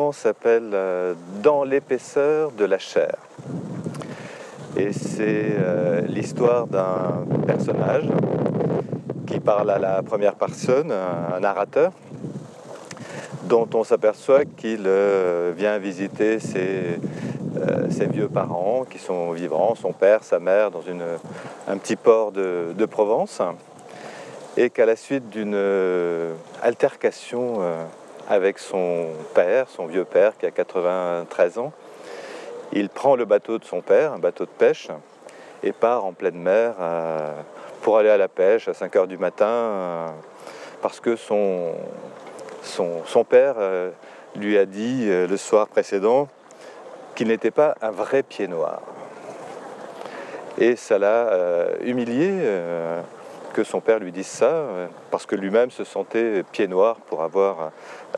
roman s'appelle Dans l'épaisseur de la chair. Et c'est l'histoire d'un personnage qui parle à la première personne, un narrateur, dont on s'aperçoit qu'il vient visiter ses vieux parents qui sont vivants, son père, sa mère, dans un petit port de Provence, et qu'à la suite d'une altercation avec son père, son vieux père qui a 93 ans, il prend le bateau de son père, un bateau de pêche, et part en pleine mer pour aller à la pêche à 5 h du matin, parce que son père lui a dit le soir précédent qu'il n'était pas un vrai pied noir. Et ça l'a humilié que son père lui dise ça, parce que lui-même se sentait pied noir pour avoir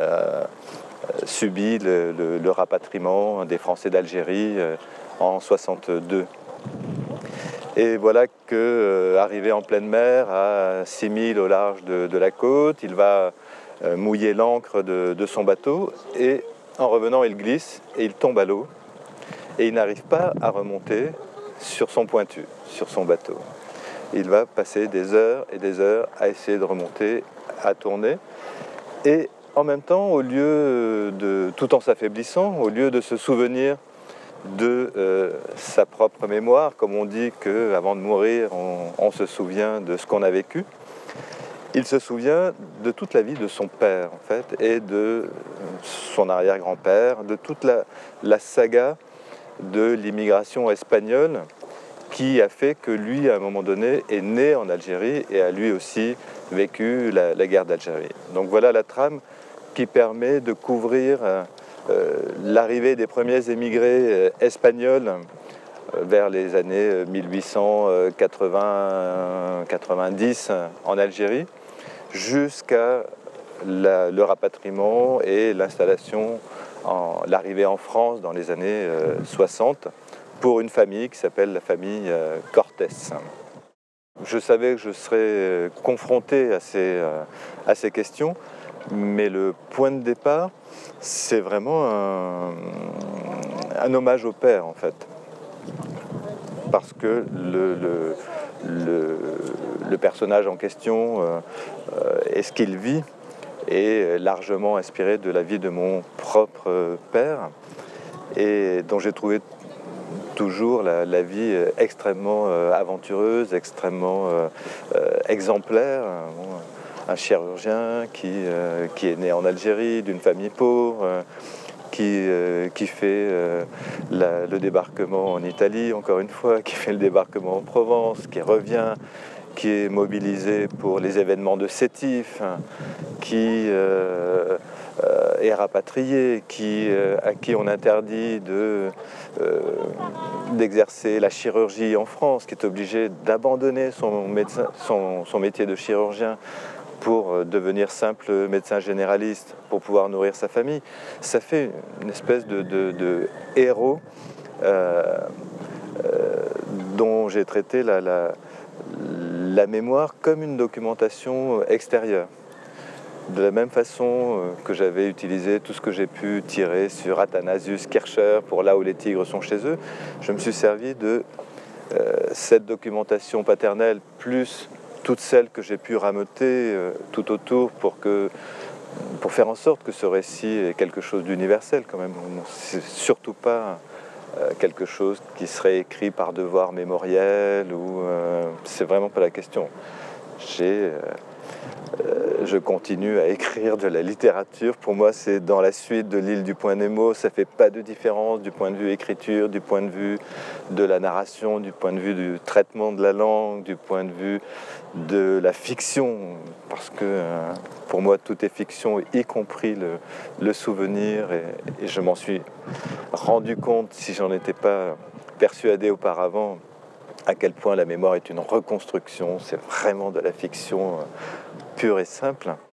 subi le rapatriement des Français d'Algérie en 62. Et voilà que, arrivé en pleine mer, à 6 milles au large de la côte, il va mouiller l'ancre de son bateau, et en revenant, il glisse et il tombe à l'eau. Et il n'arrive pas à remonter sur son pointu, sur son bateau. Il va passer des heures et des heures à essayer de remonter, à tourner. Et en même temps, tout en s'affaiblissant, au lieu de se souvenir de sa propre mémoire, comme on dit qu'avant de mourir, on se souvient de ce qu'on a vécu, il se souvient de toute la vie de son père, en fait, et de son arrière-grand-père, de toute la saga de l'immigration espagnole qui a fait que lui, à un moment donné, est né en Algérie et a lui aussi vécu la guerre d'Algérie. Donc voilà la trame qui permet de couvrir l'arrivée des premiers émigrés espagnols vers les années 1880-90 en Algérie, jusqu'à le rapatriement et l'installation, l'arrivée en France dans les années 60 pour une famille qui s'appelle la famille Cortés. Je savais que je serais confronté à ces questions, mais le point de départ, c'est vraiment un hommage au père, en fait. Parce que le personnage en question et ce qu'il vit est largement inspiré de la vie de mon propre père, et dont j'ai trouvé toujours la vie extrêmement aventureuse, extrêmement exemplaire. Un chirurgien qui est né en Algérie, d'une famille pauvre, qui fait le débarquement en Italie, encore une fois, qui fait le débarquement en Provence, qui revient, qui est mobilisé pour les événements de Sétif, qui est rapatrié, à qui on interdit d'exercer la chirurgie en France, qui est obligé d'abandonner son métier de chirurgien pour devenir simple médecin généraliste, pour pouvoir nourrir sa famille. Ça fait une espèce de héros dont j'ai traité la mémoire comme une documentation extérieure. De la même façon que j'avais utilisé tout ce que j'ai pu tirer sur Athanasius Kircher pour Là où les tigres sont chez eux, je me suis servi de cette documentation paternelle plus toutes celles que j'ai pu rameuter tout autour pour faire en sorte que ce récit est quelque chose d'universel quand même. C'est surtout pas quelque chose qui serait écrit par devoir mémoriel, c'est vraiment pas la question. Je continue à écrire de la littérature. Pour moi, c'est dans la suite de L'île du Point Nemo. Ça fait pas de différence du point de vue écriture, du point de vue de la narration, du point de vue du traitement de la langue, du point de vue de la fiction. Parce que pour moi, tout est fiction, y compris le souvenir. Et je m'en suis rendu compte, si j'en étais pas persuadé auparavant, à quel point la mémoire est une reconstruction. C'est vraiment de la fiction pure et simple.